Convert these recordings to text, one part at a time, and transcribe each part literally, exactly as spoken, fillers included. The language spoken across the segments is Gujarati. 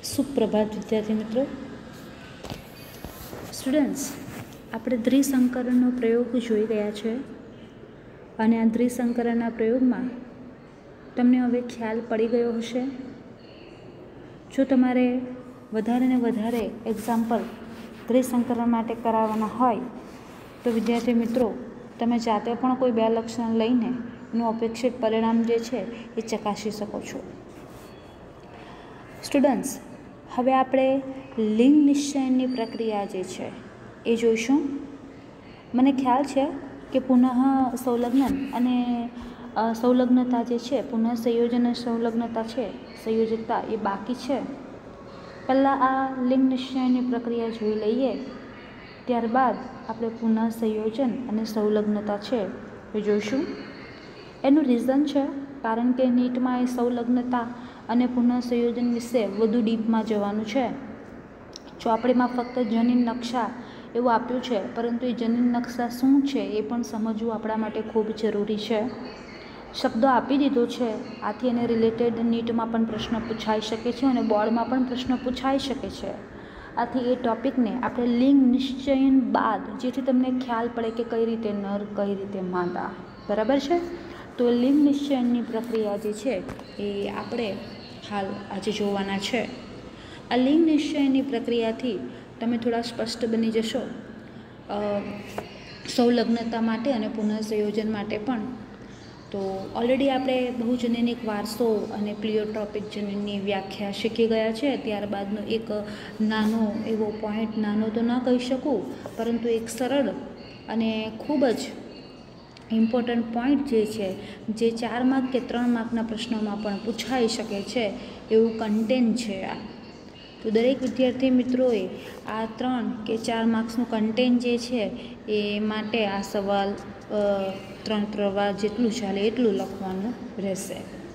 સુપ્રભાત વિદ્યાર્થી મિત્રો. સ્ટુડન્ટ્સ, આપણે દ્વિસંકરણનો પ્રયોગ જોઈ ગયા છે અને આ દ્વિસંકરણના પ્રયોગમાં તમને હવે ખ્યાલ પડી ગયો હશે. જો તમારે વધારે ને વધારે એક્ઝામ્પલ દ્વિસંકરણ માટે કરાવવાના હોય તો વિદ્યાર્થી મિત્રો તમે જાતે પણ કોઈ બે લક્ષણ લઈને એનું અપેક્ષિત પરિણામ જે છે એ ચકાસી શકો છો. સ્ટુડન્ટ્સ, હવે આપણે લિંગ નિશ્ચયની પ્રક્રિયા જે છે એ જોઈશું. મને ખ્યાલ છે કે પુનઃ સંલગ્ન અને સંલગ્નતા જે છે, પુનઃ સંયોજન અને સંલગ્નતા છે, સંયોજકતા એ બાકી છે. પહેલાં આ લિંગ નિશ્ચયની પ્રક્રિયા જોઈ લઈએ, ત્યારબાદ આપણે પુનઃ સંયોજન અને સંલગ્નતા છે એ જોઈશું. એનું રીઝન છે કારણ કે નીટમાં એ સંલગ્નતા અને પુનઃ સંયોજન વિશે વધુ ડીપમાં જવાનું છે. જો આપણેમાં ફક્ત જનીન નકશા એવું આપ્યું છે, પરંતુ એ જનીન નકશા શું છે એ પણ સમજવું આપણા માટે ખૂબ જરૂરી છે. શબ્દો આપી દીધો છે, આથી એને રિલેટેડ નીટમાં પણ પ્રશ્ન પૂછાઈ શકે છે અને બોર્ડમાં પણ પ્રશ્ન પૂછાઈ શકે છે. આથી એ ટૉપિકને આપણે લિંગ નિશ્ચયન બાદ, જેથી તમને ખ્યાલ પડે કે કઈ રીતે નર કઈ રીતે માદા, બરાબર છે. તો લિંગ નિશ્ચયનની પ્રક્રિયા જે છે એ આપણે હાલ આજે જોવાના છે. આ લિંગ નિશ્ચયની પ્રક્રિયાથી તમે થોડા સ્પષ્ટ બની જશો સંલગ્નતા માટે અને પુનઃ સંયોજન માટે પણ. તો ઓલરેડી આપણે બહુજનીનિક વારસો અને પ્લિયોટ્રોપિક જનીનની વ્યાખ્યા શીખી ગયા છે. ત્યારબાદનો એક નાનો એવો પોઈન્ટ, નાનો તો ન કહી શકું, પરંતુ એક સરળ અને ખૂબ જ ઇમ્પોર્ટન્ટ પોઈન્ટ જે છે, જે ચાર માર્ક કે ત્રણ માર્કના પ્રશ્નોમાં પણ પૂછાઈ શકે છે એવું કન્ટેન્ટ છે આ. તો દરેક વિદ્યાર્થી મિત્રોએ આ ત્રણ કે ચાર માર્ક્સનું કન્ટેન્ટ જે છે એ માટે આ સવાલ ત્રણ ત્રણ વાર જેટલું ચાલે એટલું લખવાનું રહેશે.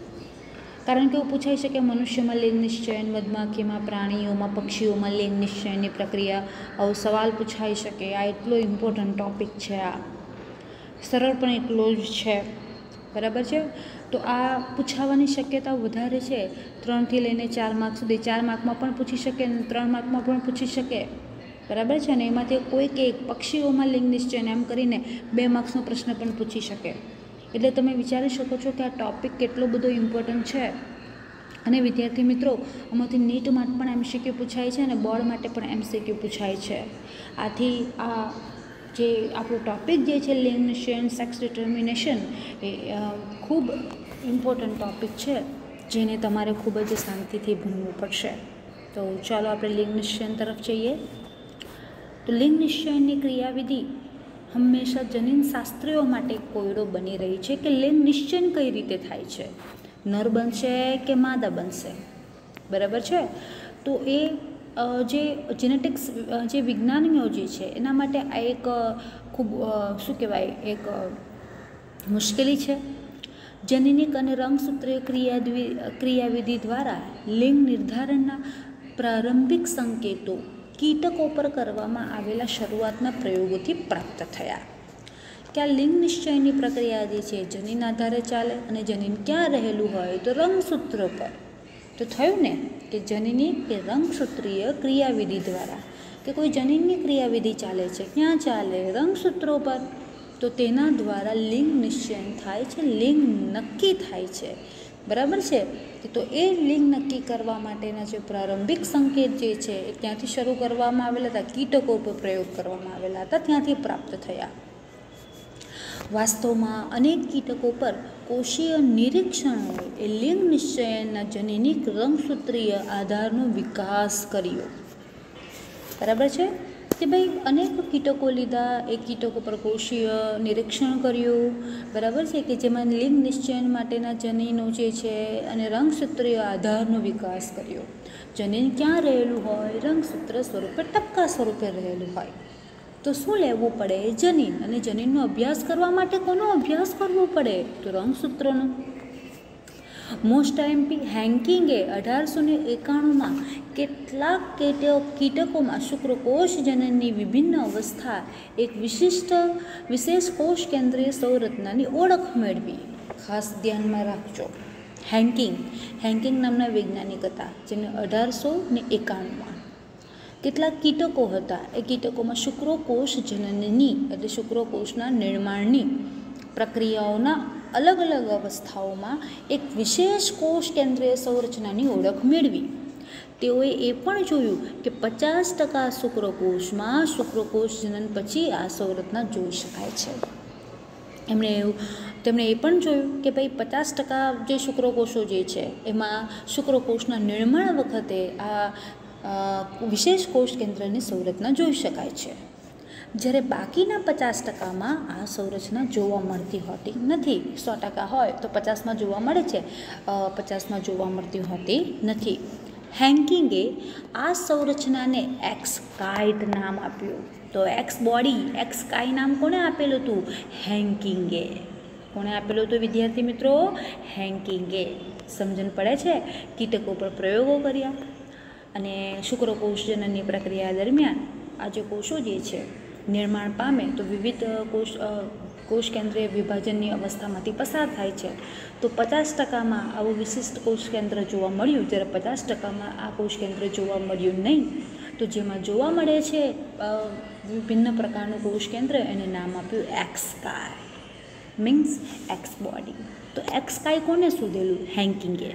કારણ કે એવું પૂછાઈ શકે મનુષ્યમાં લિંગ નિશ્ચયન, મધમાખીમાં, પ્રાણીઓમાં, પક્ષીઓમાં લિંગ નિશ્ચયની પ્રક્રિયા, આવો સવાલ પૂછાઈ શકે. આ એટલો ઇમ્પોર્ટન્ટ ટૉપિક છે. આ સરળ પણ એટલો જ છે, બરાબર છે. તો આ પૂછાવાની શક્યતા વધારે છે ત્રણથી લઈને ચાર માર્ક સુધી. ચાર માર્કમાં પણ પૂછી શકે અને ત્રણ માર્કમાં પણ પૂછી શકે, બરાબર છે. અને એમાંથી કોઈક એક પક્ષીઓમાં લિંગ નિશ્ચયન એમ કરીને બે માર્ક્સનો પ્રશ્ન પણ પૂછી શકે. એટલે તમે વિચારી શકો છો કે આ ટૉપિક કેટલો બધો ઇમ્પોર્ટન્ટ છે. અને વિદ્યાર્થી મિત્રો, આમાંથી નીટ માટે પણ એમસીક્યુ પૂછાય છે અને બોર્ડ માટે પણ એમસીક્યુ પૂછાય છે. આથી આ જે આપણો ટૉપિક જે છે લિંગ નિશ્ચયન, સેક્સ ડિટર્મિનેશન, એ ખૂબ ઇમ્પોર્ટન્ટ ટૉપિક છે, જેને તમારે ખૂબ જ શાંતિથી ભણવું પડશે. તો ચાલો આપણે લિંગ નિશ્ચયન તરફ જઈએ. તો લિંગ નિશ્ચયનની ક્રિયાવિધિ હંમેશા જનીનશાસ્ત્રીઓ માટે કોયડો બની રહી છે કે લિંગ નિશ્ચયન કઈ રીતે થાય છે, નર બનશે કે માદા બનશે, બરાબર છે. તો એ જે જેનેટિક્સ જે વિજ્ઞાનીઓ જે છે એના માટે આ એક ખૂબ શું કહેવાય, એક મુશ્કેલી છે. જનીનિક અને રંગસૂત્રીય ક્રિયા ક્રિયાવિધિ દ્વારા લિંગ નિર્ધારણના પ્રારંભિક સંકેતો કીટકો પર કરવામાં આવેલા શરૂઆતના પ્રયોગોથી પ્રાપ્ત થયા. કે આ લિંગ નિશ્ચયની પ્રક્રિયા જે છે જનીન આધારે ચાલે અને જનીન ક્યાં રહેલું હોય તો રંગસૂત્ર પર. તો થયું ને કે જનીની કે રંગસૂત્રીય ક્રિયાવિધિ દ્વારા, કે કોઈ જનીનની ક્રિયાવિધિ ચાલે છે, ક્યાં ચાલે, રંગસૂત્રો પર. તો તેના દ્વારા લિંગ નિશ્ચયન થાય છે, લિંગ નક્કી થાય છે, બરાબર છે. તો એ લિંગ નક્કી કરવા માટેના જે પ્રારંભિક સંકેત જે છે એ ત્યાંથી શરૂ કરવામાં આવેલા હતા, કીટકો પર પ્રયોગ કરવામાં આવેલા હતા, ત્યાંથી પ્રાપ્ત થયા. વાસ્તવમાં અનેક કીટકો પર કોષીય નિરીક્ષણોએ એ લિંગ નિશ્ચયનના જનીનિક રંગસૂત્રીય આધારનો વિકાસ કર્યો, બરાબર છે. કે ભાઈ અનેક કીટકો લીધા, એ કીટકો પર કોષીય નિરીક્ષણ કર્યું, બરાબર છે, કે જેમાં લિંગ નિશ્ચયન માટેના જનીનો જે છે અને રંગસૂત્રીય આધારનો વિકાસ કર્યો. જનીન ક્યાં રહેલું હોય, રંગસૂત્ર સ્વરૂપે, ટપકા સ્વરૂપે રહેલું હોય. તો શું લેવું પડે, જનીન. અને જનીનનો અભ્યાસ કરવા માટે કોનો અભ્યાસ કરવો પડે, તો રંગસૂત્રનો. મોસ્ટ આઈએમપી હેન્કિંગે અઢારસો ને એકાણુંમાં કેટલાક કીટકોમાં શુક્રકોષ જનનની વિભિન્ન અવસ્થા એક વિશિષ્ટ વિશેષ કોષ કેન્દ્રીય સંરચનાની ઓળખ મેળવી. ખાસ ધ્યાનમાં રાખજો, હેન્કિંગ હેન્કિંગ નામના વૈજ્ઞાનિક હતા, જેમને અઢારસો ને એકાણુંમાં કેટલાક કીટકો હતા. એ કીટકોમાં શુક્રકોષ જનનની એટલે શુક્રકોષના નિર્માણની પ્રક્રિયાઓના અલગ અલગ અવસ્થાઓમાં એક વિશેષ કોષ કેન્દ્રીય સંરચનાની ઓળખ મેળવી. તેઓએ એ પણ જોયું કે પચાસ ટકા શુક્રકોષમાં શુક્રકોષ જનન પછી આ સંરચના જોઈ શકાય છે. એમણે એવું તેમણે એ પણ જોયું કે ભાઈ પચાસ ટકા જે શુક્રકોષો જે છે એમાં શુક્રકોષના નિર્માણ વખતે આ વિશેષ કોષ કેન્દ્રની સંરચના જોઈ શકાય છે, જ્યારે બાકીના પચાસ ટકામાં આ સંરચના જોવા મળતી હોતી નથી. સો ટકા હોય તો પચાસમાં જોવા મળે છે, પચાસમાં જોવા મળતી હોતી નથી. હેન્કિંગે આ સંરચનાને એક્સ કાઇટ નામ આપ્યું. તો એક્સ બોડી એક્સ કાઈ નામ કોણે આપેલું હતું? હેન્કિંગે. કોણે આપેલું હતું વિદ્યાર્થી મિત્રો? હેન્કિંગે. સમજણ પડે છે? કીટકો પર પ્રયોગો કર્યા અને શુક્રકોષ જનનની પ્રક્રિયા દરમિયાન આ જે કોષો જે છે નિર્માણ પામે તો વિવિધ કોષ કોષ કેન્દ્રીય વિભાજનની અવસ્થામાંથી પસાર થાય છે. તો પચાસ ટકામાં આવું વિશિષ્ટ કોષ કેન્દ્ર જોવા મળ્યું, જ્યારે પચાસ ટકામાં આ કોષ કેન્દ્ર જોવા મળ્યું નહીં. તો જેમાં જોવા મળે છે વિભિન્ન પ્રકારનું કોષ કેન્દ્ર, એને નામ આપ્યું એક્સ કાય, મીન્સ એક્સ બોડી. તો એક્સ કાય કોને શોધેલું? હેન્કિંગે.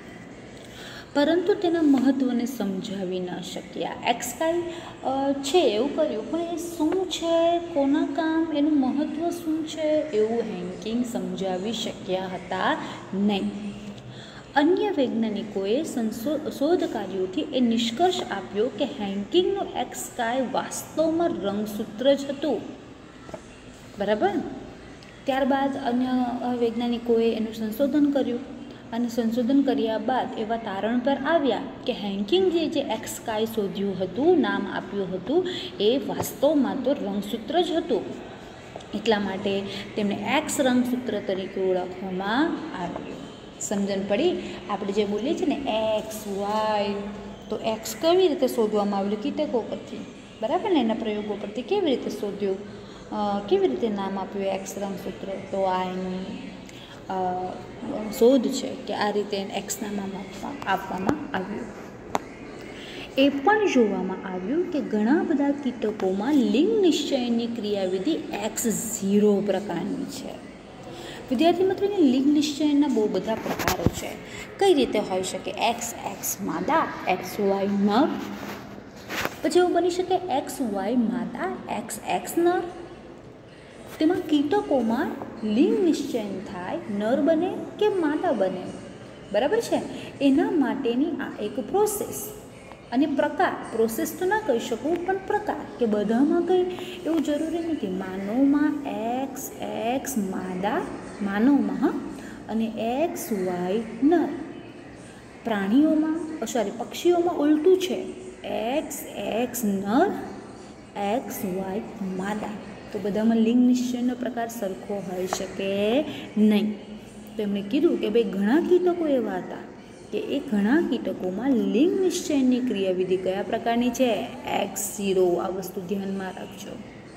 પરંતુ તેના મહત્ત્વને સમજાવી ન શક્યા. એક્સ કાય છે એવું કર્યું, પણ એ શું છે, કોના કામ, એનું મહત્ત્વ શું છે, એવું હેન્કિંગ સમજાવી શક્યા હતા નહીં. અન્ય વૈજ્ઞાનિકોએ શોધ કાર્યોથી એ નિષ્કર્ષ આપ્યો કે હેન્કિંગનું એક્સ કાય વાસ્તવમાં રંગસૂત્ર જ હતું. બરાબર. ત્યારબાદ અન્ય વૈજ્ઞાનિકોએ એનું સંશોધન કર્યું અને સંશોધન કર્યા બાદ એવા તારણ પર આવ્યા કે હેન્કિંગ જે જે એક્સ કાય શોધ્યું હતું, નામ આપ્યું હતું, એ વાસ્તવમાં તો રંગસૂત્ર જ હતું. એટલા માટે તેમને એક્સ રંગસૂત્ર તરીકે ઓળખવામાં આવ્યું. સમજણ પડી? આપણે જે બોલીએ છીએ ને એક્સ વાય, તો એક્સ કેવી રીતે શોધવામાં આવેલું? કીટકો પરથી. બરાબર ને? એના પ્રયોગો પરથી કેવી રીતે શોધ્યું, કેવી રીતે નામ આપ્યું એક્સ રંગસૂત્ર? તો આ એનું શોધ છે કે આ રીતે એક્સના નામ આપવા આપવામાં આવ્યું. એ પણ જોવામાં આવ્યું કે ઘણા બધા કીટકોમાં લિંગ નિશ્ચયની ક્રિયાવિધિ એક્સ ઝીરો પ્રકારની છે. વિદ્યાર્થી મિત્રોને લિંગ નિશ્ચયના બહુ બધા પ્રકારો છે. કઈ રીતે હોઈ શકે? એક્સ એક્સ માદા, એક્સ વાય નર. પછી એવું બની શકે એક્સ વાય માદા, એક્સ એક્સ નર. તેમાં કીટકોમાં લિંગ નિશ્ચયન થાય, નર બને કે માદા બને. બરાબર છે? એના માટેની આ એક પ્રોસેસ અને પ્રકાર. પ્રોસેસ તો ના કહી શકું, પણ પ્રકાર, કે બધામાં કંઈ એવું જરૂરી નથી. માનવમાં એક્સ એક્સ માદા, માનવમાં, અને એક્સ વાય નર. પ્રાણીઓમાં સોરી પક્ષીઓમાં ઉલટું છે, એક્સ એક્સ નર, એક્સ વાય માદા. તો બધામાં લિંગ નિશ્ચયનો પ્રકાર સરખો હોઈ શકે નહીં. તો એમણે કીધું કે ભાઈ ઘણા કીટકો એવા હતા કે એ ઘણા કીટકોમાં લિંગ નિશ્ચયની ક્રિયાવિધિ કયા પ્રકારની છે? X zero. આ વસ્તુ ધ્યાનમાં રાખજો.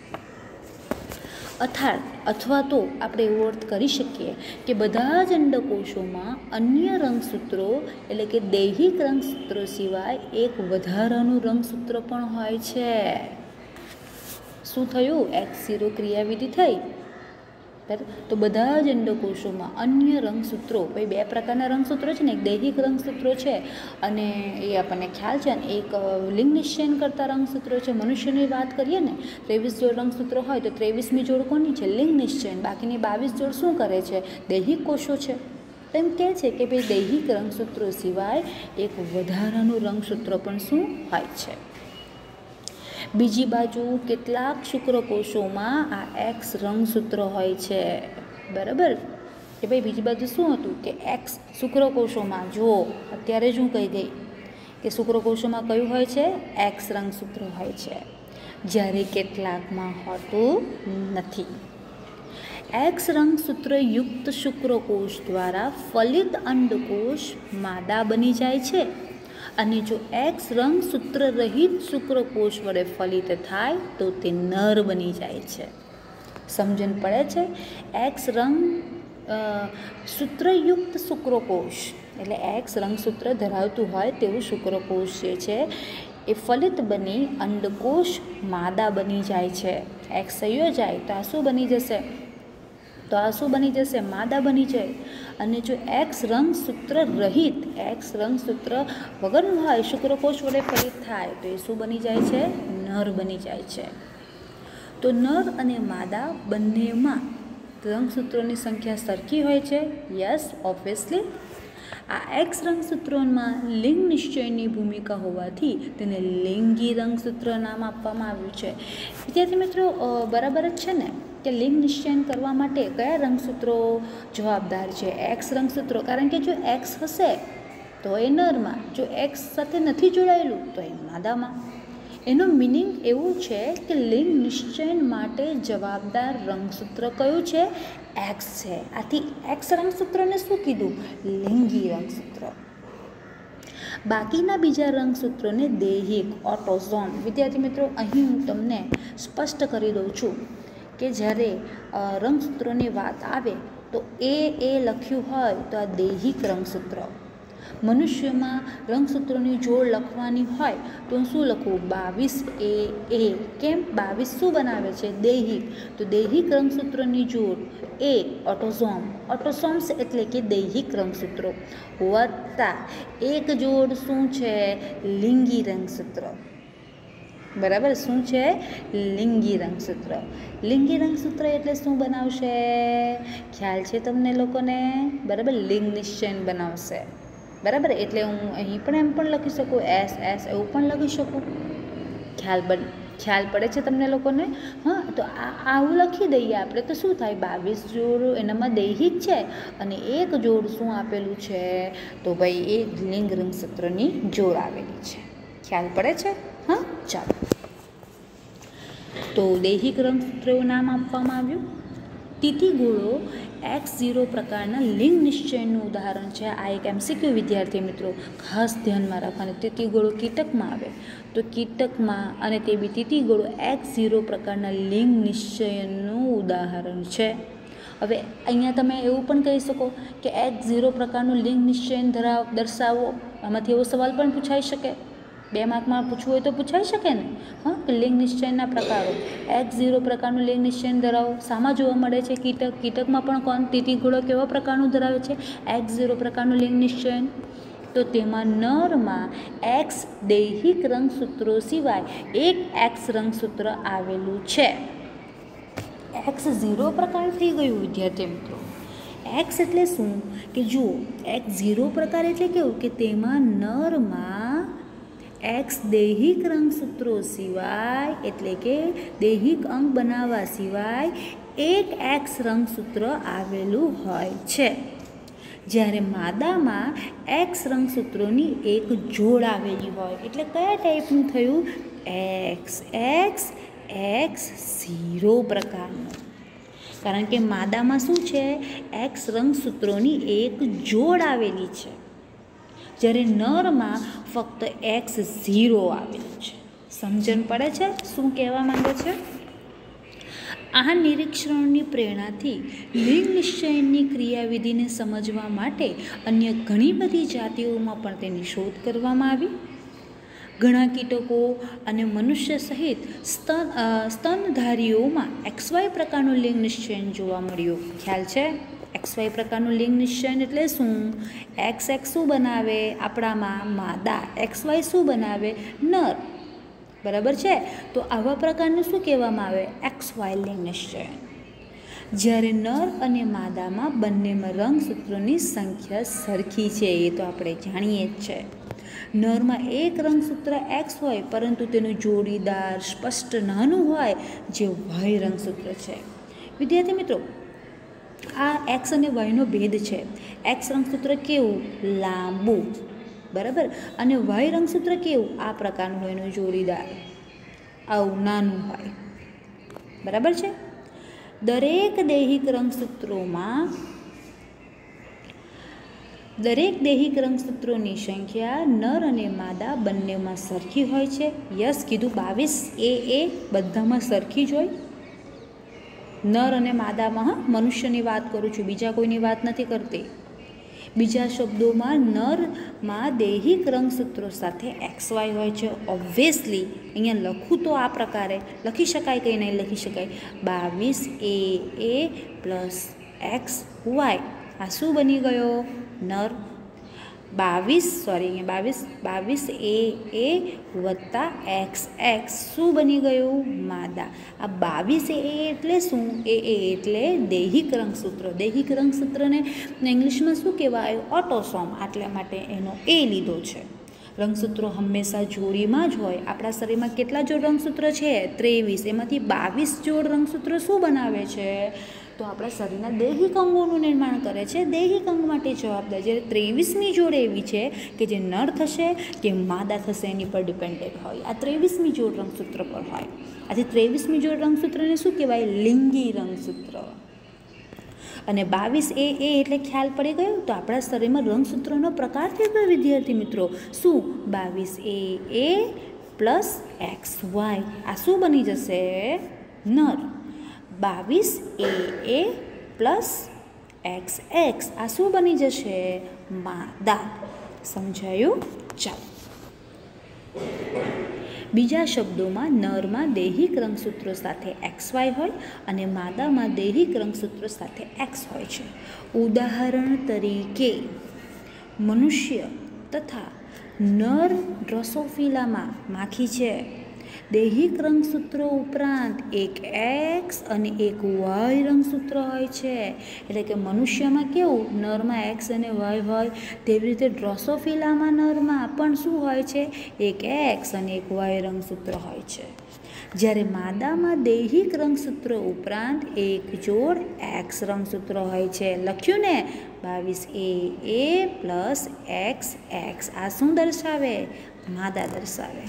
અર્થાત અથવા તો આપણે એવો અર્થ કરી શકીએ કે બધા જ અંડકોષોમાં અન્ય રંગસૂત્રો એટલે કે દૈહિક રંગસૂત્રો સિવાય એક વધારાનું રંગસૂત્ર પણ હોય છે. શું થયું? એક્સ ઝીરો ક્રિયાવિધિ થઈ. તો બધા જ અંડકોષોમાં અન્ય રંગસૂત્રો, ભાઈ બે પ્રકારના રંગસૂત્રો છે ને, એક દૈહિક રંગસૂત્રો છે અને એ આપણને ખ્યાલ છે, અને એક લિંગ નિશ્ચયન કરતા રંગસૂત્રો છે. મનુષ્યની વાત કરીએ ને, ત્રેવીસ જોડ રંગસૂત્રો હોય તો ત્રેવીસમી જોડ કોની છે? લિંગ નિશ્ચયન. બાકીની બાવીસ જોડ શું કરે છે? દૈહિક કોષો છે. તેમ કહે છે કે ભાઈ દૈહિક રંગસૂત્રો સિવાય એક વધારાનું રંગસૂત્ર પણ શું હોય છે. બીજી બાજુ કેટલાક શુક્રકોષોમાં આ એક્સ રંગસૂત્ર હોય છે. બરાબર? કે ભાઈ બીજી બાજુ શું હતું કે એક્સ શુક્રકોષોમાં, જુઓ અત્યારે જ હું કહી ગઈ કે શુક્રકોષોમાં કયું હોય છે? એક્સ રંગસૂત્ર હોય છે, જ્યારે કેટલાકમાં હોતું નથી. એક્સ રંગસૂત્રયુક્ત શુક્રકોષ દ્વારા ફલિત અંડકોષ માદા બની જાય છે, અને જો એક્સ રંગસૂત્ર રહિત શુક્રકોષ વડે ફલિત થાય તો તે નર બની જાય છે. સમજણ પડે છે? એક્સ રંગ સૂત્રયુક્ત શુક્રકોષ એટલે એક્સ રંગસૂત્ર ધરાવતું હોય તેવું શુક્રકોષ જે છે એ ફલિત બની અંડકોષ માદા બની જાય છે. એક્સ સંયોજાય તો આ શું બની જશે? તો આ શું બની જશે? માદા બની જાય. અને જો એક્સ રંગસૂત્ર રહિત, એક્સ રંગસૂત્ર વગરનું હોય, શુક્રકોષ વડે ફલિત થાય તો એ શું બની જાય છે? નર બની જાય છે. તો નર અને માદા બંનેમાં રંગસૂત્રોની સંખ્યા સરખી હોય છે. Yes, obviously. આ એક્સ રંગસૂત્રોમાં લિંગ નિશ્ચયની ભૂમિકા હોવાથી તેને લિંગી રંગસૂત્ર નામ આપવામાં આવ્યું છે. વિદ્યાર્થી મિત્રો, બરાબર જ છે ને કે લિંગ નિશ્ચયન કરવા માટે કયા રંગસૂત્રો જવાબદાર છે? એક્સ રંગસૂત્રો. કારણ કે જો એક્સ હશે તો એ નરમાં, જો એક્સ સાથે નથી જોડાયેલું તો એ માદામાં. એનું મિનિંગ એવું છે કે લિંગ નિશ્ચયન માટે જવાબદાર રંગસૂત્ર કયું છે? એક્સ છે. આથી એક્સ રંગસૂત્રને શું કીધું? લિંગી રંગસૂત્ર. બાકીના બીજા રંગસૂત્રોને દૈહિક, ઓટોઝોમ. વિદ્યાર્થી મિત્રો, અહીં હું તમને સ્પષ્ટ કરી દઉં છું કે જ્યારે રંગસૂત્રોની વાત આવે તો એ એ લખ્યું હોય તો આ દૈહિક રંગસૂત્ર. મનુષ્યમાં રંગસૂત્રોની જોડ લખવાની હોય તો શું લખવું? બાવીસ એ એ. કેમ? બાવીસ શું બનાવે છે? દૈહિક. તો દૈહિક રંગસૂત્રોની જોડ એ ઓટોઝોમ. ઓટોઝોમ્સ એટલે કે દૈહિક રંગસૂત્રો વત્તા એક જોડ શું છે? લિંગી રંગસૂત્ર. બરાબર, શું છે? લિંગી રંગસૂત્ર. લિંગી રંગસૂત્ર એટલે શું બનાવશે? ખ્યાલ છે તમને લોકોને? બરાબર, લિંગ નિશ્ચયન બનાવશે. બરાબર, એટલે હું અહીં પણ એમ પણ લખી શકું, એસ એસ એવું પણ લખી શકું. ખ્યાલ બન ખ્યાલ પડે છે તમને લોકોને? હા, તો આ આવું લખી દઈએ આપણે તો શું થાય? બાવીસ જોડ એનામાં દૈહિક છે અને એક જોડ શું આપેલું છે? તો ભાઈ એ લિંગ રંગસૂત્રની જોડ આવેલી છે. ખ્યાલ પડે છે? હા, ચાલો. તો દૈહિક રંગસૂત્ર એવું નામ આપવામાં આવ્યું. તિથિગોળો એક્સ ઝીરો પ્રકારના લિંગ નિશ્ચયનું ઉદાહરણ છે. આ એક એમસીક્યુ વિદ્યાર્થી મિત્રો ખાસ ધ્યાનમાં રાખવાનું. તિથિગોળો કીટકમાં આવે તો કીટકમાં અને તે બી તિથિગોળો એક્સ ઝીરો પ્રકારના લિંગ નિશ્ચયનું ઉદાહરણ છે. હવે અહીંયા તમે એવું પણ કહી શકો કે એક્સ ઝીરો પ્રકારનું લિંગ નિશ્ચયન ધરાવ દર્શાવો. આમાંથી એવો સવાલ પણ પૂછાઈ શકે. બે માર્કમાં પૂછવું હોય તો પૂછાઈ શકે ને. હા, કે લિંગ નિશ્ચયના પ્રકારો. એક્સ ઝીરો પ્રકારનું લિંગ નિશ્ચયન ધરાવો શામાં જોવા મળે છે? કીટક. કીટકમાં પણ કોણ? તિથિગોળો કેવા પ્રકારનું ધરાવે છે? એક્સ ઝીરો પ્રકારનું લિંગ નિશ્ચયન. તો તેમાં નરમાં એક્સ દૈહિક રંગસૂત્રો સિવાય એક એક્સ રંગસૂત્ર આવેલું છે. એક્સ ઝીરો પ્રકાર થઈ ગયું વિદ્યાર્થી મિત્રો. એક્સ એટલે શું? કે જુઓ, એક્સ ઝીરો પ્રકાર એટલે કેવું કે તેમાં નરમાં એક્સ દૈહિક રંગસૂત્રો સિવાય એટલે કે દૈહિક અંગ બનાવવા સિવાય એક એક્સ રંગસૂત્ર આવેલું હોય છે. જ્યારે માદામાં એક્સ રંગસૂત્રોની એક જોડ આવેલી હોય. એટલે કયા ટાઈપનું થયું? એક્સ એક્સ એક્સ ઝીરો પ્રકારનું. કારણ કે માદામાં શું છે? એક્સ રંગસૂત્રોની એક જોડ આવેલી છે. જ્યારે નરમાં ફક્ત એક્સ ઝીરો આવેલું છે. સમજણ પડે છે શું કહેવા માંગે છે? આ નિરીક્ષણની પ્રેરણાથી લિંગ નિશ્ચયની ક્રિયાવિધિને સમજવા માટે અન્ય ઘણી બધી જાતિઓમાં પણ તેની શોધ કરવામાં આવી. ઘણા કીટકો અને મનુષ્ય સહિત સ્તન સ્તનધારીઓમાં એક્સવાય પ્રકારનું લિંગ નિશ્ચયન જોવા મળ્યું. ખ્યાલ છે? એક્સવાય પ્રકારનું લિંગ નિશ્ચયન એટલે શું? એક્સ એક્સ શું બનાવે? આપણામાં માદા. એક્સવાય શું બનાવે? નર. બરાબર છે? તો આવા પ્રકારનું શું કહેવામાં આવે? એક્સવાય લિંગ નિશ્ચયન. જ્યારે નર અને માદામાં બંનેમાં રંગસૂત્રોની સંખ્યા સરખી છે એ તો આપણે જાણીએ જ છે. નરમાં એક રંગસૂત્ર એક્સ હોય પરંતુ તેનું જોડીદાર સ્પષ્ટ નાનું હોય જે વાય રંગસૂત્ર છે. વિદ્યાર્થી મિત્રો, આ એક્સ અને વાયનો ભેદ છે. એક્સ રંગસૂત્ર કેવું? લાંબુ. બરાબર. અને વાય રંગસૂત્ર કેવું? આ પ્રકારનું હોય એનું જોડીદાર આવું નાનું હોય. બરાબર છે? દરેક દૈહિક રંગસૂત્રોમાં દરેક દૈહિક રંગસૂત્રોની સંખ્યા નર અને માદા બંનેમાં સરખી હોય છે. યસ કીધું. બાવીસ એ એ બધામાં સરખી જ હોય. નર અને માદામાં, હા, મનુષ્યની વાત કરું છું, બીજા કોઈની વાત નથી કરતી. બીજા શબ્દોમાં નરમાં દૈહિક રંગસૂત્રો સાથે એક્સ વાય હોય છે. ઓબ્વિયસલી અહીંયા લખું તો આ પ્રકારે લખી શકાય, કંઈ નહીં લખી શકાય. બાવીસ A A plus X Y, આ શું બની ગયો? નર. બાવીસ સોરી અહીંયા બાવીસ બાવીસ એ એ વત્તા એક્સ એક્સ શું બની ગયું? માદા. આ બાવીસ એ એ એટલે શું? એ એ એટલે દૈહિક રંગસૂત્ર. દૈહિક રંગસૂત્રને ઇંગ્લિશમાં શું કહેવાય? ઓટોસોમ. આટલા માટે એનો એ લીધો છે. રંગસૂત્રો હંમેશા જોડીમાં જ હોય. આપણા શરીરમાં કેટલા જોડ રંગસૂત્ર છે? ત્રેવીસ. એમાંથી બાવીસ જોડ રંગસૂત્ર શું બનાવે છે? તો આપણા શરીરના દૈહિક અંગોનું નિર્માણ કરે છે. દૈહિક અંગ માટે જવાબદાર. જ્યારે ત્રેવીસમી જોડ એવી છે કે જે નર થશે કે માદા થશે એની પર ડિપેન્ડેડ હોય. આ ત્રેવીસમી જોડ રંગસૂત્ર પર હોય. આથી ત્રેવીસમી જોડ રંગસૂત્રને શું કહેવાય? લિંગી રંગસૂત્ર. અને બાવીસ એ એ એટલે ખ્યાલ પડી ગયો. તો આપણા શરીરમાં રંગસૂત્રનો પ્રકાર થઈ ગયો વિદ્યાર્થી મિત્રો. શું? બાવીસ A A plus X Y, આ શું બની જશે? નર. બાવીસ A A plus X X, આ શું બની જશે? માદા. સમજાયું? ચાલો. બીજા શબ્દોમાં નરમાં દૈહિક રંગસૂત્રો સાથે એક્સ વાય હોય અને માદામાં દૈહિક રંગસૂત્રો સાથે એક્સ હોય છે. ઉદાહરણ તરીકે મનુષ્ય તથા નર ડ્રોસોફિલામાં માખી છે. દૈહિક રંગસૂત્રો ઉપરાંત એક એક્સ અને એક વાય રંગસૂત્ર હોય છે. એટલે કે મનુષ્યમાં કેવું? નરમાં એક્સ અને વાય હોય. તેવી રીતે ડ્રોસોફિલામાં નરમાં પણ શું હોય છે? એક એક્સ અને એક વાય રંગસૂત્ર હોય છે. જ્યારે માદામાં દૈહિક રંગસૂત્રો ઉપરાંત એક જોડ એક્સ રંગસૂત્ર હોય છે. લખ્યું ને? બાવીસ A A plus X X, આ શું દર્શાવે? માદા દર્શાવે.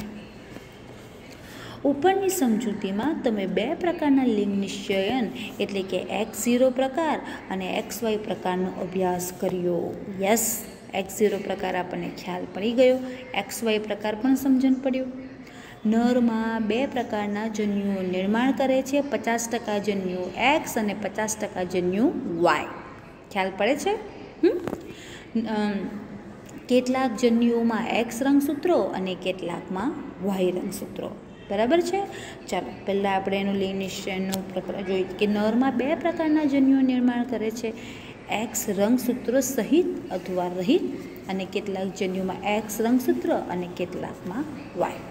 ઉપરની સમજૂતીમાં તમે બે પ્રકારના લિંગ નિશ્ચયન એટલે કે એક્સ ઝીરો પ્રકાર અને એક્સ વાય પ્રકારનો અભ્યાસ કર્યો. યસ, એક્સ ઝીરો પ્રકાર આપણને ખ્યાલ પડી ગયો. એક્સ વાય પ્રકાર પણ સમજણ પડ્યું. નરમાં બે પ્રકારના જન્યુઓ નિર્માણ કરે છે. પચાસ ટકા જન્યુ એક્સ અને પચાસ ટકા જન્યુ વાય. ખ્યાલ પડે છે? હમ કેટલાક જન્યુઓમાં એક્સ રંગસૂત્રો અને કેટલાકમાં વાય રંગસૂત્રો. બરાબર છે? ચાલો પહેલાં આપણે એનું લિંગ નિશ્ચયનું પ્રકાર જોઈએ કે નરમાં બે પ્રકારના જન્યુઓ નિર્માણ કરે છે. એક્સ રંગસૂત્રો સહિત અથવા રહિત, અને કેટલાક જન્યુમાં એક્સ રંગસૂત્ર અને કેટલાકમાં વાય.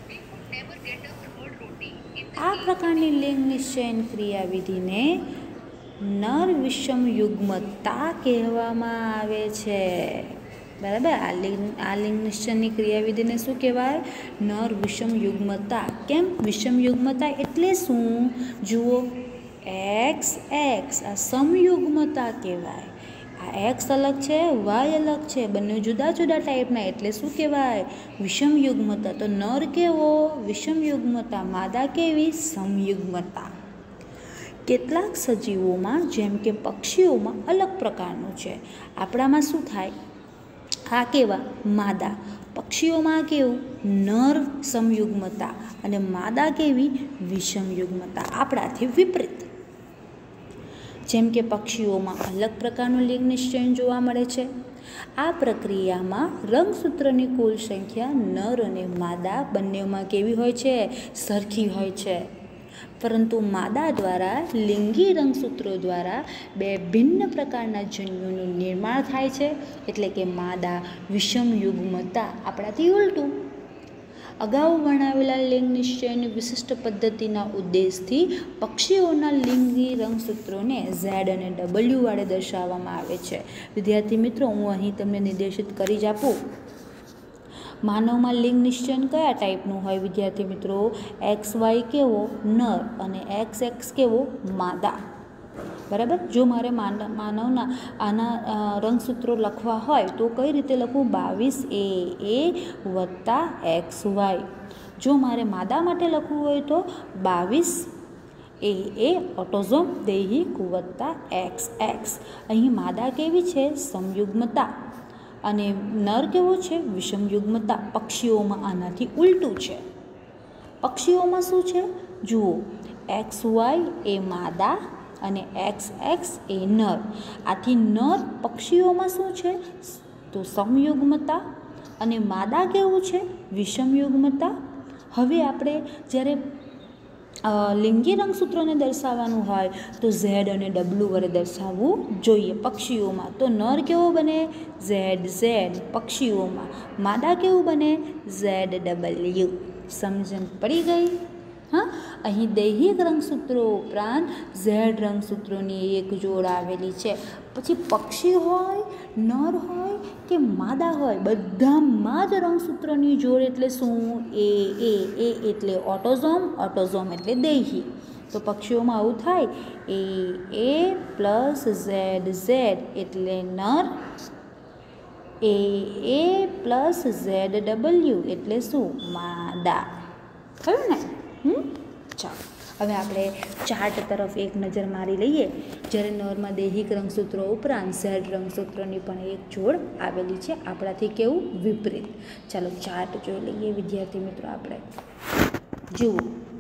આ પ્રકારની લિંગ નિશ્ચયન ક્રિયાવિધિને નર વિષમ યુગ્મતા કહેવામાં આવે છે. બરાબર? આ લિંગ આ લિંગ નિશ્ચયની ક્રિયાવિધિને શું કહેવાય? નર વિષમ યુગ્મતા. કેમ વિષમ યુગ્મતા એટલે શું? જુઓ, એક્સ એક્સ આ સમયુગ્મતા કહેવાય. આ એક્સ અલગ છે, વાય અલગ છે, બંને જુદા જુદા ટાઈપના, એટલે શું કહેવાય? વિષમ યુગ્મતા. તો નર કેવો? વિષમ યુગ્મતા. માદા કેવી? સમયુગ્મતા. કેટલાક સજીવોમાં જેમ કે પક્ષીઓમાં અલગ પ્રકારનું છે. આપણામાં શું થાય? આ કેવા? માદા. પક્ષીઓમાં કેવું? નર સમયુગ્મતા અને માદા કેવી? વિષમ યુગ્મતા. આપણાથી વિપરીત. જેમ કે પક્ષીઓમાં અલગ પ્રકારનું લિંગ નિશ્ચયન જોવા મળે છે. આ પ્રક્રિયામાં રંગસૂત્રની કુલ સંખ્યા નર અને માદા બંનેમાં કેવી હોય છે? સરખી હોય છે. પરંતુ માદા દ્વારા લિંગી રંગસૂત્રો દ્વારા બે ભિન્ન પ્રકારના જન્યુનું નિર્માણ થાય છે. એટલે કે માદા વિષમ યુગ્મતા, આપણાથી ઉલટું. અગાઉ વર્ણવેલા લિંગ નિશ્ચયની વિશિષ્ટ પદ્ધતિના ઉદ્દેશથી પક્ષીઓના લિંગી રંગસૂત્રોને ઝેડ અને ડબલ્યુ વડે દર્શાવવામાં આવે છે. વિદ્યાર્થી મિત્રો, હું અહીં તમને નિર્દેશિત કરી જ આપું. માનવમાં લિંગ નિશ્ચયન કયા ટાઈપનું હોય વિદ્યાર્થી મિત્રો? એક્સ વાય કેવો? નર, અને એક્સ એક્સ કેવો? માદા. બરાબર? જો મારે માનવના આના રંગસૂત્રો લખવા હોય તો કઈ રીતે લખું? બાવીસ એ એ વત્તા એક્સ વાય. જો મારે માદા માટે લખવું હોય તો બાવીસ એ એ ઓટોઝોમ દૈહિક વત્તા એક્સ એક્સ. અહીં માદા કેવી છે? સમયુગ્મતા. અને નર કેવો છે? વિષમ યુગ્મતા. પક્ષીઓમાં આનાથી ઉલટું છે. પક્ષીઓમાં શું છે? જુઓ, એક્સ વાય એ માદા અને એક્સ એક્સ એ નર. આથી નર પક્ષીઓમાં શું છે તો સમયુગ્મતા અને માદા કેવું છે વિષમયુગ્મતા. હવે આપણે જ્યારે લિંગી રંગસૂત્રોને દર્શાવવાનું હોય તો ઝેડ અને ડબલ્યુ વડે દર્શાવવું જોઈએ પક્ષીઓમાં. તો નર કેવો બને ઝેડ ઝેડ પક્ષીઓમાં, માદા કેવું બને ઝેડ ડબલ્યુ. સમજણ પડી ગઈ? હા, અહીં દૈહિક રંગસૂત્રો ઉપરાંત ઝેડ રંગસૂત્રોની એક જોડ આવેલી છે. પછી પક્ષી હોય નર હોય કે માદા હોય બધામાં જ રંગસૂત્રોની જોડ એટલે શું એ એ એ એટલે ઓટોઝોમ, ઓટોઝોમ એટલે દૈહિક. તો પક્ષીઓમાં આવું થાય A A plus Z Z એટલે નર, A A plus Z W એટલે શું માદા. થયું ને? હમ ચાલો હવે આપણે ચાર્ટ તરફ એક નજર મારી લઈએ. જ્યારે નરમાં દૈહિક રંગસૂત્રો ઉપરાંત ઝેડ રંગસૂત્રોની પણ એક જોડ આવેલી છે આપણાથી કેવું વિપરીત. ચાલો ચાર્ટ જોઈ લઈએ વિદ્યાર્થી મિત્રો. આપણે જુઓ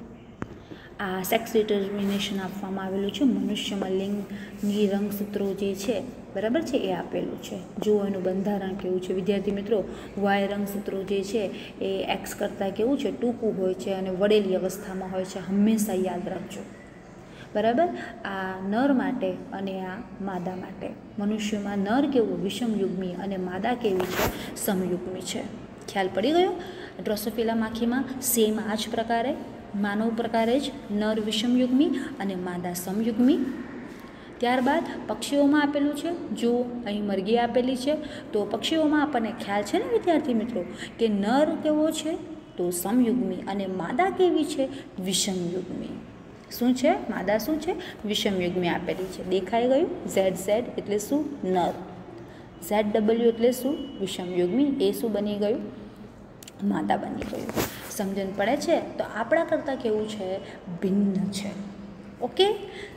આ સેક્સ ડિટર્મિનેશન આપવામાં આવેલું છે. મનુષ્યમાં લિંગની રંગસૂત્રો જે છે બરાબર છે એ આપેલું છે. જુઓ એનું બંધારણ કેવું છે વિદ્યાર્થી મિત્રો. વાય રંગસૂત્રો જે છે એ એક્સ કરતાં કેવું છે ટૂંકું હોય છે અને વળેલી અવસ્થામાં હોય છે, હંમેશા યાદ રાખજો બરાબર. આ નર માટે અને આ માદા માટે. મનુષ્યમાં નર કેવું વિષમયુગ્મી અને માદા કેવી છે સમયુગ્મી છે. ખ્યાલ પડી ગયો? ડ્રોસોફિલા માખીમાં સેમ આ જ પ્રકારે માનવ પ્રકારે જ નર વિષમયુગ્મી અને માદા સમયુગ્મી. ત્યારબાદ પક્ષીઓમાં આપેલું છે. જો અહીં મરઘી આપેલી છે તો પક્ષીઓમાં આપણને ખ્યાલ છે ને વિદ્યાર્થી મિત્રો કે નર કેવો છે તો સમયુગ્મી અને માદા કેવી છે વિષમયુગ્મી. શું છે માદા શું છે વિષમયુગ્મી આપેલી છે. દેખાઈ ગયું? ઝેડ ઝેડ એટલે શું નર, ઝેડ ડબલ્યુ એટલે શું વિષમયુગ્મી. એ શું બની ગયું માદા બની ગયું. સમજણ પડે છે? તો આપણા કરતાં કેવું છે ભિન્ન છે. ઓકે,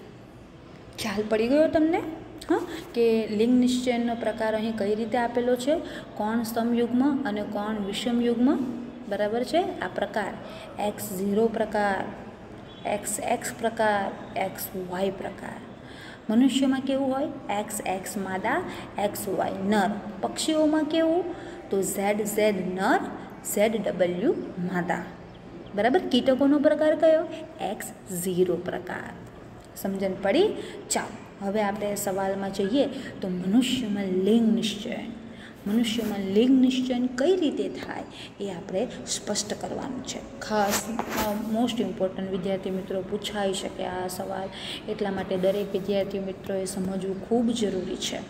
ખ્યાલ પડી ગયો તમને? હા, કે લિંગ નિશ્ચયનો પ્રકાર અહીં કઈ રીતે આપેલો છે, કોણ સમયુગ્મ અને કોણ વિષમયુગ્મ બરાબર છે. આ પ્રકાર એક્સ ઝીરો પ્રકાર, એક્સ એક્સ પ્રકાર, એક્સ વાય પ્રકાર. મનુષ્યમાં કેવું હોય એક્સ એક્સ માદા, એક્સ વાય નર. પક્ષીઓમાં કેવું તો ઝેડ ઝેડ નર, ઝેડ ડબલ્યુ માદા બરાબર. કીટકોનો પ્રકાર કયો એક્સ ઝીરો પ્રકાર. સમજણ પડી? ચાલો હવે આપણે સવાલમાં જઈએ તો મનુષ્યમાં લિંગ નિશ્ચય. મનુષ્યમાં લિંગ નિશ્ચયન કઈ રીતે થાય એ આપણે સ્પષ્ટ કરવાનું છે. ખાસ મોસ્ટ ઇમ્પોર્ટન્ટ વિદ્યાર્થી મિત્રો પૂછાઈ શકે આ સવાલ, એટલા માટે દરેક વિદ્યાર્થી મિત્રોએ સમજવું ખૂબ જરૂરી છે.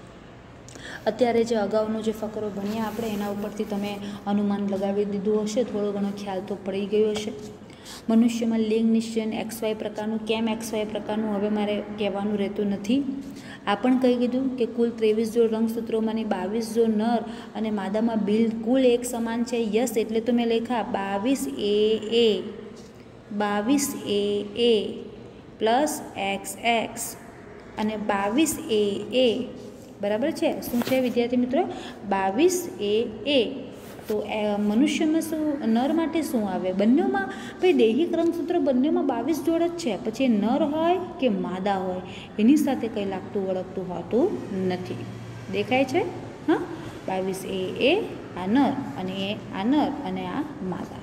અત્યારે જે અગાઉનો જે ફકરો ભણ્યા આપણે એના ઉપરથી તમે અનુમાન લગાવી દીધું હશે, થોડો ઘણો ખ્યાલ તો પડી ગયો હશે. મનુષ્યમાં લિંગ નિશ્ચયન એક્સ વાય પ્રકારનું. કેમ એક્સ વાય પ્રકારનું હવે મારે કહેવાનું રહેતું નથી. આ પણ કહી દીધું કે કુલ ત્રેવીસ જોડ રંગસૂત્રોમાંની બાવીસ જોડ નર અને માદામાં બિલકુલ એક સમાન છે. યસ એટલે તો મેં લખ્યા બાવીસ એ એ બાવીસ A A plus X X અને બાવીસ એ એ બરાબર છે. શું છે વિદ્યાર્થી મિત્રો બાવીસ એ એ. તો મનુષ્યમાં શું નર માટે શું આવે બંનેમાં ભાઈ દૈહિક રંગસૂત્ર બંનેમાં બાવીસ જોડ જ છે. પછી નર હોય કે માદા હોય એની સાથે કંઈ લાગતું વળગતું હોતું નથી. દેખાય છે? હા, બાવીસ એ એ આ નર અને એ આ નર અને આ માદા,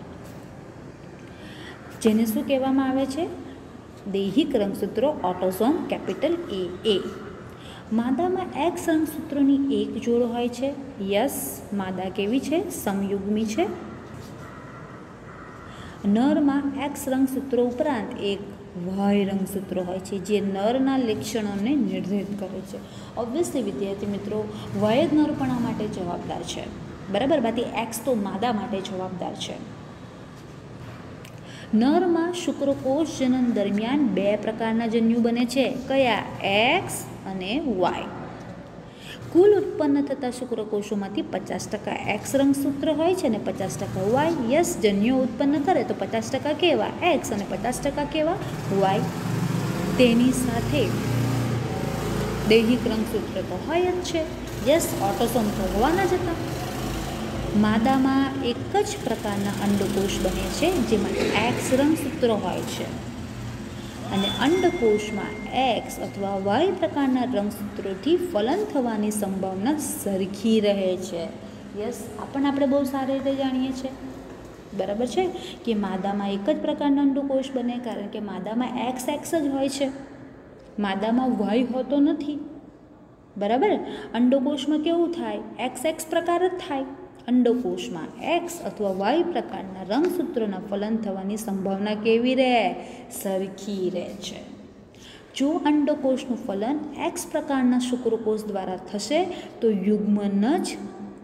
જેને શું કહેવામાં આવે છે દૈહિક રંગસૂત્રો ઓટોઝોમ કેપિટલ એ એ. માદામાં એક્સ રંગસૂત્રોની એક જોડ હોય છે. યસ, માદા કેવી છે સમયુગ્મી છે. નરમાં એક્સ રંગસૂત્રો ઉપરાંત એક વાય રંગસૂત્રો હોય છે જે નરના લક્ષણોને નિર્ધારિત કરે છે. ઓબ્વિયસલી વિદ્યાર્થી મિત્રો વાય જ નરપણા માટે જવાબદાર છે બરાબર, બાકી એક્સ તો માદા માટે જવાબદાર છે. નરમાં શુક્રકોષ જનન દરમિયાન બે પ્રકારના જન્યુ બને છે. કયા? એક્સ અને વાય. કુલ ઉત્પન્ન થતા શુક્રકોષોમાંથી પચાસ ટકા એક્સ રંગસૂત્ર હોય છે અને પચાસ ટકા વાય. યસ, જન્યુઓ ઉત્પન્ન કરે તો પચાસ ટકા કેવા એક્સ અને પચાસ ટકા કેવા વાય. તેની સાથે દૈહિક રંગસૂત્ર તો હોય જ છે. યસ, ઓટોસોમ તો હોવાના જ હતા. માદામાં એક જ પ્રકારના અંડકોષ બને છે જેમાં એક્સ રંગસૂત્ર હોય છે. અને અંડકોષમાં એક્સ અથવા વાય પ્રકારના રંગસૂત્રોથી ફલન થવાની સંભાવના સરખી રહે છે. યસ, આ પણ આપણે બહુ સારી રીતે જાણીએ છીએ. બરાબર છે કે માદામાં એક જ પ્રકારના અંડકોષ બને, કારણ કે માદામાં એક્સ એક્સ જ હોય છે, માદામાં વાય હોતો નથી. બરાબર, અંડકોષમાં કેવું થાય? એક્સ એક્સ પ્રકાર જ થાય. અંડકોષમાં એક્સ અથવા વાય પ્રકારના રંગસૂત્રોના ફલન થવાની સંભાવના કેવી રહે? સરખી રહે છે. જો અંડકોષનું ફલન એક્સ પ્રકારના શુક્રકોષ દ્વારા થશે તો યુગ્મન જ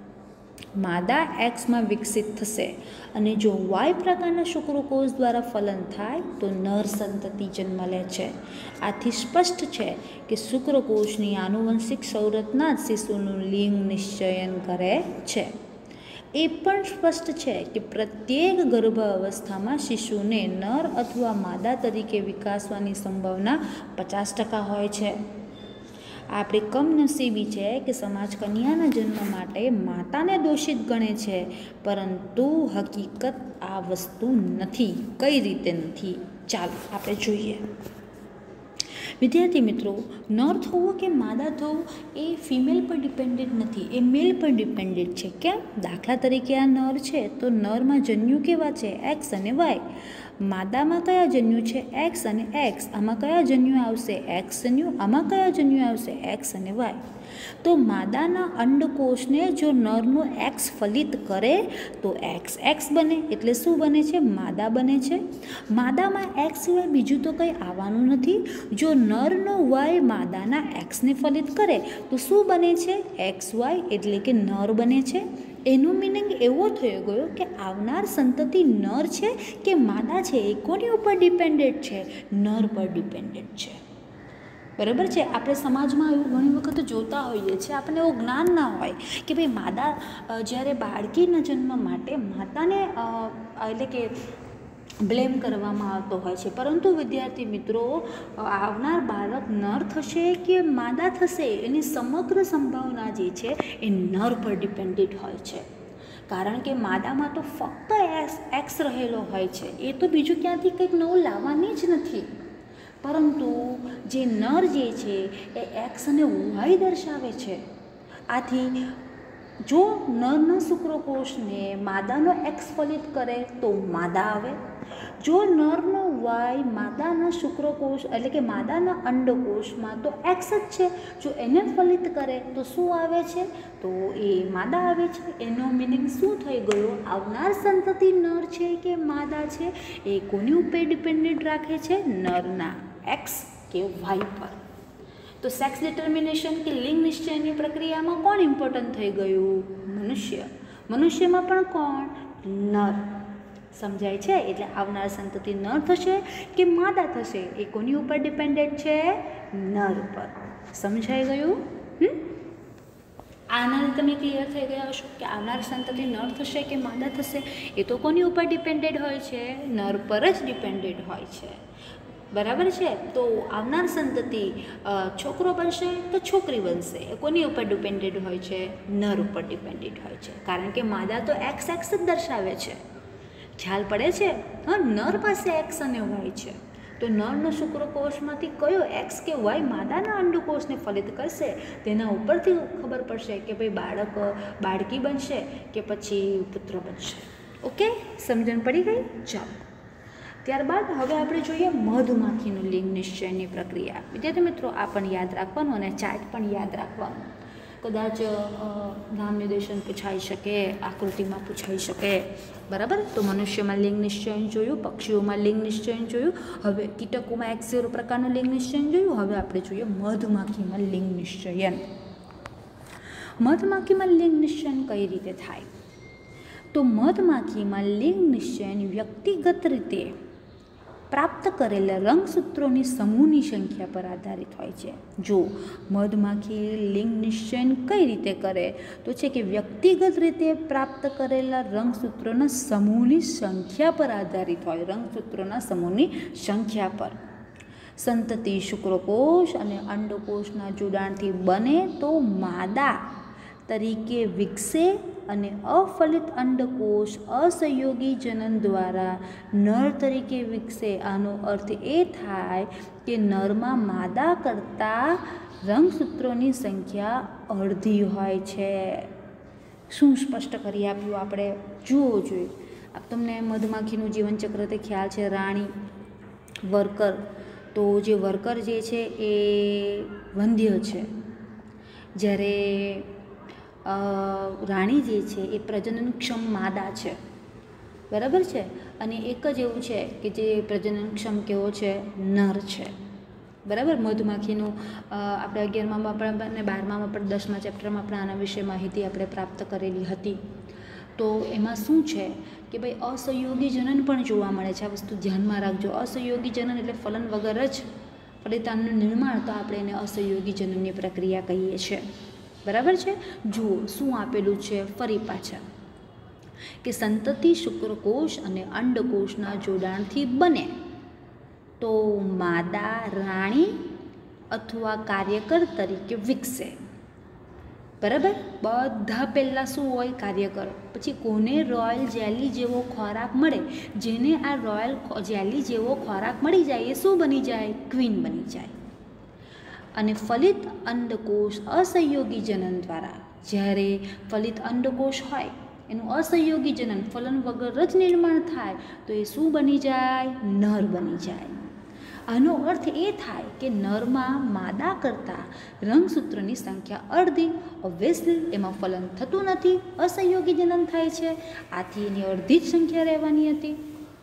માદા એક્સમાં વિકસિત થશે, અને જો વાય પ્રકારના શુક્રકોષ દ્વારા ફલન થાય તો નર સંતતિ જન્મ લે છે. આથી સ્પષ્ટ છે કે શુક્રકોષની આનુવંશિક સંરચના જ શિશુનું લિંગ નિશ્ચયન કરે છે. એ પણ સ્પષ્ટ છે કે પ્રત્યેક ગર્ભાવસ્થામાં શિશુને નર અથવા માદા તરીકે વિકાસવાની સંભાવના પચાસ ટકા હોય છે. આપણી કમનસીબી છે કે સમાજ કન્યાના જન્મ માટે માતાને દોષિત ગણે છે, પરંતુ હકીકત આ વસ્તુ નથી. કઈ રીતે નથી? ચાલો આપણે જોઈએ. વિદ્યાર્થી મિત્રો, નર થવું કે માદા થવું એ ફિમેલ પર ડિપેન્ડન્ટ નથી, એ મેલ પર ડિપેન્ડન્ટ છે. કેમ? દાખલા તરીકે આ નર છે તો નરમાં જન્યુ કેવા છે? એક્સ અને વાય. માદામાં કયા જન્યુ છે? એક્સ અને એક્સ. આમાં કયા જન્યુ આવશે? એક્સ જન્યુ. આમાં કયા જન્યુ આવશે? એક્સ અને વાય. તો માદાના અંડકોષને જો નરનો એક્સ ફલિત કરે તો એક્સ એક્સ બને, એટલે શું બને છે? માદા બને છે. માદામાં એક્સ સિવાય બીજું તો કંઈ આવવાનું નથી. જો નરનો વાય માદાના એક્સને ફલિત કરે તો શું બને છે? એક્સ વાય, એટલે કે નર બને છે. એનો મિનિંગ એવો થઈ ગયો કે આવનાર સંતતિ નર છે કે માદા છે એ કોની ઉપર ડિપેન્ડન્ટ છે? નર પર ડિપેન્ડન્ટ છે. બરાબર છે. આપણે સમાજમાં એવું ઘણી વખત જોતા હોઈએ છીએ, આપણને એવું જ્ઞાન ના હોય કે ભાઈ માદા જ્યારે બાળકીના જન્મ માટે માતાને એટલે કે બ્લેમ કરવામાં આવતો હોય છે, પરંતુ વિદ્યાર્થી મિત્રો, આવનાર બાળક નર થશે કે માદા થશે એની સમગ્ર સંભાવના જે છે એ નર પર ડિપેન્ડન્ટ હોય છે. કારણ કે માદામાં તો ફક્ત એક્સ એક્સ રહેલો હોય છે, એ તો બીજું ક્યાંથી કંઈક નવું લાવવાની જ નથી. પરંતુ જે નર જે છે એ એક્સ અને વાય દર્શાવે છે. આથી જો નરના શુક્રકોષને માદાનો એક્સ ફલિત કરે તો માદા આવે. જો નરનો વાય માદાના શુક્રકોષ એટલે કે માદાના અંડકોષમાં તો એક્સ જ છે, જો એને ફલિત કરે તો શું આવે છે? તો એ માદા આવે છે. એનો મિનિંગ શું થઈ ગયો? આવનાર સંતતિ નર છે કે માદા છે એ કોની ઉપર ડિપેન્ડન્ટ રાખે છે? નરના એક્સ કે વાય પર. તો સેક્સ ડિટર્મિનેશન કે લિંગ નિશ્ચયની પ્રક્રિયામાં કોણ ઇમ્પોર્ટન્ટ થઈ ગયું? મનુષ્ય. મનુષ્યમાં પણ કોણ? નર. સમજાય છે? એટલે આવનાર સંતતિ નર થશે કે માદા થશે એ કોની ઉપર ડિપેન્ડન્ટ છે? નર પર. સમજાઈ ગયું? હમ આના તમે ક્લિયર થઈ ગયા હશો કે આવનાર સંતતિ નર થશે કે માદા થશે એ તો કોની ઉપર ડિપેન્ડન્ટ હોય છે? નર પર જ ડિપેન્ડન્ટ હોય છે. બરાબર છે? તો આવનાર સંતતિ છોકરો બનશે તો છોકરી બનશે એ કોની ઉપર ડિપેન્ડન્ટ હોય છે? નર ઉપર ડિપેન્ડન્ટ હોય છે. કારણ કે માદા તો એક્સ એક્સ જ દર્શાવે છે. ખ્યાલ પડે છે? હા, નર પાસે એક્સ અને વાય છે, તો નરનો શુક્રકોષમાંથી કયો એક્સ કે વાય માદાના અંડકોષને ફલિત કરશે તેના ઉપરથી ખબર પડશે કે ભાઈ બાળક બાળકી બનશે કે પછી પુત્ર બનશે. ઓકે, સમજણ પડી ગઈ? ચાલો, ત્યારબાદ હવે આપણે જોઈએ મધમાખીનું લિંગ નિશ્ચયની પ્રક્રિયા. વિદ્યાર્થી મિત્રો, આ પણ યાદ રાખવાનું અને ચાર્ટ પણ યાદ રાખવાનું. કદાચ નામ નિર્દેશન પૂછાઈ શકે, આકૃતિમાં પૂછાઈ શકે. બરાબર? તો મનુષ્યમાં લિંગ નિશ્ચયન જોયું, પક્ષીઓમાં લિંગ નિશ્ચયન જોયું, હવે કીટકોમાં એક્સ ઝીરો પ્રકારનું લિંગ નિશ્ચયન જોયું. હવે આપણે જોઈએ મધમાખીમાં લિંગ નિશ્ચયન. મધમાખીમાં લિંગ નિશ્ચયન કઈ રીતે થાય? તો મધમાખીમાં લિંગ નિશ્ચયન વ્યક્તિગત રીતે પ્રાપ્ત કરેલા રંગસૂત્રોની સમૂહની સંખ્યા પર આધારિત હોય છે. જો મધમાખી લિંગ નિશ્ચયન કઈ રીતે કરે તો છે કે વ્યક્તિગત રીતે પ્રાપ્ત કરેલા રંગસૂત્રોના સમૂહની સંખ્યા પર આધારિત હોય. રંગસૂત્રોના સમૂહની સંખ્યા પર. સંતતિ શુક્રકોષ અને અંડકોષના જોડાણથી બને તો માદા તરીકે વિકસે અને અફલિત અંડકોષ અસહયોગી જનન દ્વારા નર તરીકે વિકસે. આનો અર્થ એ થાય કે નરમાં માદા કરતાં રંગસૂત્રોની સંખ્યા અડધી હોય છે. શું સ્પષ્ટ કરી આપ્યું આપણે? જુઓ જોઈએ. આપ તમને મધમાખીનું જીવનચક્ર તે ખ્યાલ છે. રાણી, વર્કર. તો જે વર્કર જે છે એ વંધ્ય છે, જ્યારે રાણી જે છે એ પ્રજનનક્ષમ માદા છે. બરાબર છે. અને એક જ એવું છે કે જે પ્રજનનક્ષમ કેવો છે? નર છે. બરાબર. મધમાખીનું આપણે અગિયારમાં પણ અને બારમામાં પણ દસમા ચેપ્ટરમાં પણ આના વિશે માહિતી આપણે પ્રાપ્ત કરેલી હતી. તો એમાં શું છે કે ભાઈ અસહયોગી જનન પણ જોવા મળે છે. આ વસ્તુ ધ્યાનમાં રાખજો. અસહયોગી જનન એટલે ફલન વગર જ ફલિતાંડનું નિર્માણ, તો આપણે એને અસહયોગી જનનની પ્રક્રિયા કહીએ છીએ. બરાબર છે. જુઓ શું આપેલું છે ફરી પાછા, કે સંતતિ શુક્રકોષ અને અંડકોષના જોડાણથી બને તો માદા રાણી અથવા કાર્યકર તરીકે વિકસે. બરાબર. બધા પહેલાં શું હોય? કાર્યકર. પછી કોને રોયલ જેલી જેવો ખોરાક મળે, જેને આ રોયલ જેલી જેવો ખોરાક મળી જાય એ શું બની જાય? ક્વીન બની જાય. અને ફલિત અંડકોષ અસહયોગી જનન દ્વારા, જ્યારે ફલિત અંડકોષ હોય એનું અસહયોગી જનન ફલન વગર જ નિર્માણ થાય તો એ શું બની જાય? નર બની જાય. આનો અર્થ એ થાય કે નરમાં માદા કરતાં રંગસૂત્રની સંખ્યા અડધી. ઓબ્વિયસલી એમાં ફલન થતું નથી, અસહયોગી જનન થાય છે, આથી એની અડધી જ સંખ્યા રહેવાની હતી.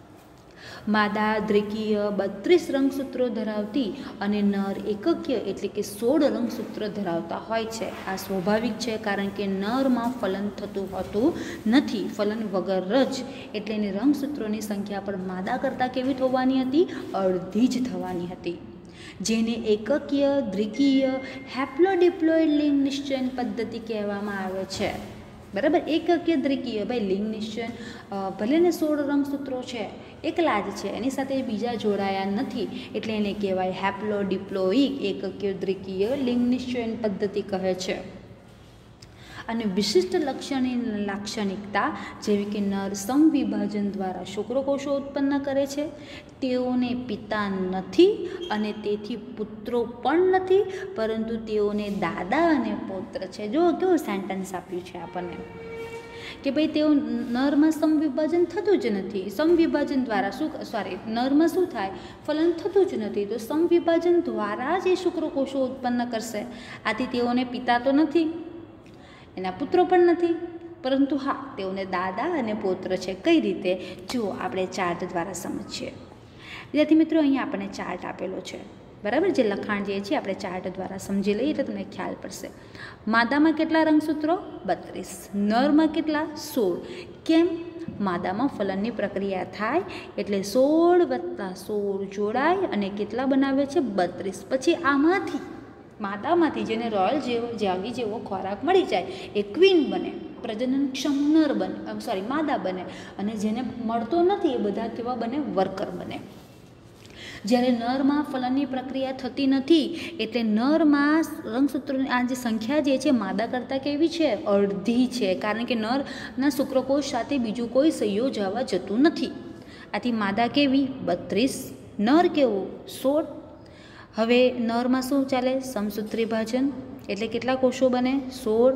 માદા દ્વિકીય બત્રીસ રંગસૂત્રો ધરાવતી અને નર એકકીય એટલે કે સોળ રંગસૂત્ર ધરાવતા હોય છે. આ સ્વાભાવિક છે, કારણ કે નરમાં ફલન થતું હોતું નથી, ફલન વગર જ. એટલે એની રંગસૂત્રોની સંખ્યા પણ માદા કરતાં કેવી થવાની હતી? અડધી જ થવાની હતી. જેને એકકીય દ્વિકીય હેપ્લોડિપ્લોઇડ લિંગ નિશ્ચયન પદ્ધતિ કહેવામાં આવે છે. બરાબર. એકકીય દ્વિકીય, ભાઈ લિંગ નિશ્ચયન ભલે ને સોળ રંગસૂત્રો છે, એકલા જ છે, એની સાથે બીજા જોડાયા નથી, એટલે એને કહેવાય હેપ્લોડિપ્લોઇક એકકીય દ્વિકીય લિંગ નિશ્ચયન પદ્ધતિ કહે છે. અને વિશિષ્ટ લક્ષણી લાક્ષણિકતા જેવી કે નર સમવિભાજન દ્વારા શુક્રકોષો ઉત્પન્ન કરે છે, તેઓને પિતા નથી અને તેથી પુત્રો પણ નથી, પરંતુ તેઓને દાદા અને પૌત્ર છે. જો કેવું સેન્ટેન્સ આપ્યું છે આપણને કે ભાઈ તેઓ નરમાં સમવિભાજન થતું જ નથી. સમવિભાજન દ્વારા શું સોરી નરમાં શું થાય? ફલન થતું જ નથી, તો સમવિભાજન દ્વારા જ એ શુક્રકોષો ઉત્પન્ન કરશે. આથી તેઓને પિતા તો નથી, એના પુત્રો પણ નથી, પરંતુ હા તેઓને દાદા અને પૌત્ર છે. કઈ રીતે? જો આપણે ચાર્ટ દ્વારા સમજીએ. વિદ્યાર્થી મિત્રો, અહીંયા આપણને ચાર્ટ આપેલો છે. બરાબર. જે લખાણ જે છે આપણે ચાર્ટ દ્વારા સમજી લઈએ એટલે તમને ખ્યાલ પડશે. માદામાં કેટલા રંગસૂત્રો? બત્રીસ. નરમાં કેટલા? સોળ. કેમ? માદામાં ફલનની પ્રક્રિયા થાય એટલે સોળ વત્તા સોળ જોડાય અને કેટલા બનાવે છે? બત્રીસ. પછી આમાંથી માદામાંથી જેને રોયલ જેવો જાગી જેવો ખોરાક મળી જાય એ ક્વીન બને, પ્રજનનક્ષમ નર બને, સોરી માદા બને. અને જેને મળતો નથી એ બધા કેવા બને? વર્કર બને. જ્યારે નરમાં ફલનની પ્રક્રિયા થતી નથી એટલે નરમાં રંગસૂત્રોની આ જે સંખ્યા જે છે માદા કરતાં કેવી છે? અડધી છે, કારણ કે નરના શુક્રકોષ સાથે બીજું કોઈ સંયોજવા જતું નથી. આથી માદા કેવી? બત્રીસ. નર કેવો? સોળ. હવે નરમાં શું ચાલે? સમસૂત્રી ભાજન, એટલે કેટલા કોષો બને? સોળ.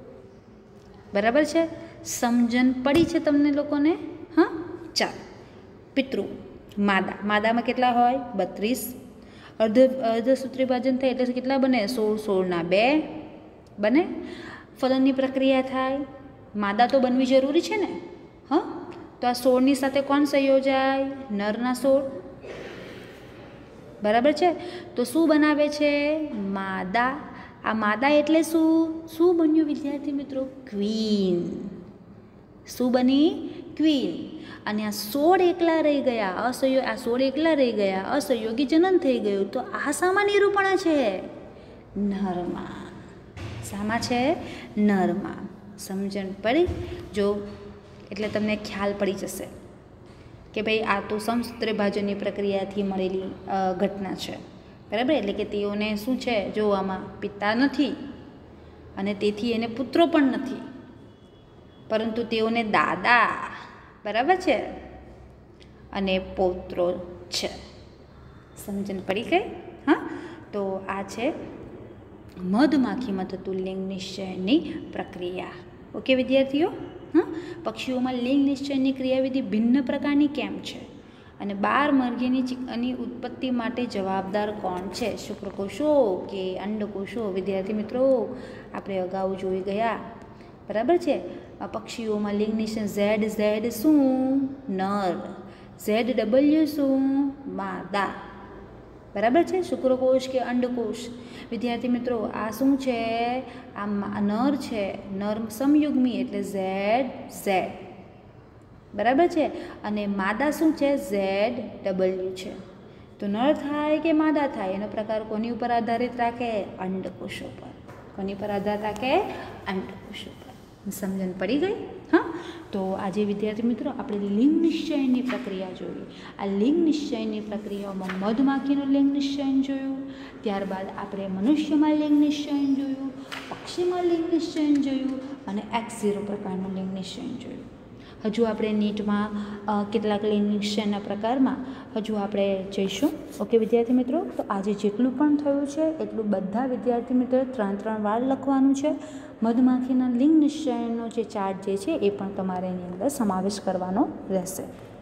બરાબર છે. સમજણ પડી છે તમને લોકોને? હા, ચાલો. પિતૃ માદા, માદામાં કેટલા હોય? બત્રીસ. અર્ધ અર્ધસૂત્રી ભાજન થાય એટલે કેટલા બને? સોળ. સોળના બે બને. ફલનની પ્રક્રિયા થાય, માદા તો બનવી જરૂરી છે ને? હા, તો આ સોળની સાથે કોણ સંયોજાય? નરના સોળ. બરાબર છે. તો શું બનાવે છે? માદા. આ માદા એટલે શું? શું બન્યું વિદ્યાર્થી મિત્રો? ક્વીન. શું બની? ક્વીન. અને આ સોળ એકલા રહી ગયા, અસહયોગ આ સોળ એકલા રહી ગયા, અસહયોગી જનન થઈ ગયું. તો આ શામાં નિરૂપણ છે? નરમાં. શામાં છે? નરમાં. સમજણ પડી? જો એટલે તમને ખ્યાલ પડી જશે કે ભાઈ આ તો સમસૂત્રી ભાજનની પ્રક્રિયાથી મળેલી ઘટના છે. બરાબર. એટલે કે તેઓને શું છે? જો આમાં પિતા નથી અને તેથી એને પુત્રો પણ નથી, પરંતુ તેઓને દાદા, બરાબર છે, અને પૌત્રો છે. સમજણ પડી ગઈ? હા, તો આ છે મધમાખીમાં થતું લિંગ નિશ્ચયની પ્રક્રિયા. ઓકે વિદ્યાર્થીઓ? હા, પક્ષીઓમાં લિંગ નિશ્ચયની ક્રિયાવિધિ ભિન્ન પ્રકારની કેમ છે? અને બાર મરઘીની ચીકની ઉત્પત્તિ માટે જવાબદાર કોણ છે? શુક્રકોષો કે અંડકોષો? વિદ્યાર્થી મિત્રો, આપણે અગાઉ જોઈ ગયા, બરાબર છે. પક્ષીઓમાં લિંગ નિશ્ચય ઝેડ ઝેડ શું? નર. ઝેડ ડબલ્યુ શું? માદા. બરાબર છે. શુક્રકોષ કે અંડકોષ? વિદ્યાર્થી મિત્રો, આ શું છે? આ નર છે. નર સમયુગ્મી એટલે ઝેડ ઝેડ, બરાબર છે. અને માદા શું છે? ઝેડ ડબલ્યુ છે. તો નર થાય કે માદા થાય એનો પ્રકાર કોની ઉપર આધારિત રાખે? અંડકોષો પર. કોની પર આધાર રાખે? અંડકોષો પર. સમજણ પડી ગઈ? હા, તો આજે વિદ્યાર્થી મિત્રો આપણે લિંગ નિશ્ચયની પ્રક્રિયા જોઈ. આ લિંગ નિશ્ચયની પ્રક્રિયાઓમાં મધમાખીનું લિંગ નિશ્ચયન જોયું, ત્યારબાદ આપણે મનુષ્યમાં લિંગ નિશ્ચયન જોયું, પક્ષીમાં લિંગ નિશ્ચયન જોયું અને એક્સ ઝીરો પ્રકારનું લિંગ નિશ્ચયન જોયું. હજુ આપણે નીટમાં કેટલાક લિંગ નિશ્ચયના પ્રકારમાં હજુ આપણે જઈશું. ઓકે વિદ્યાર્થી મિત્રો, તો આજે જેટલું પણ થયું છે એટલું બધા વિદ્યાર્થી મિત્રો ત્રણ ત્રણ વાર લખવાનું છે. મધમાખીના લિંગ નિશ્ચયનો જે ચાર્ટ જે છે એ પણ તમારે એની અંદર સમાવેશ કરવાનો રહેશે.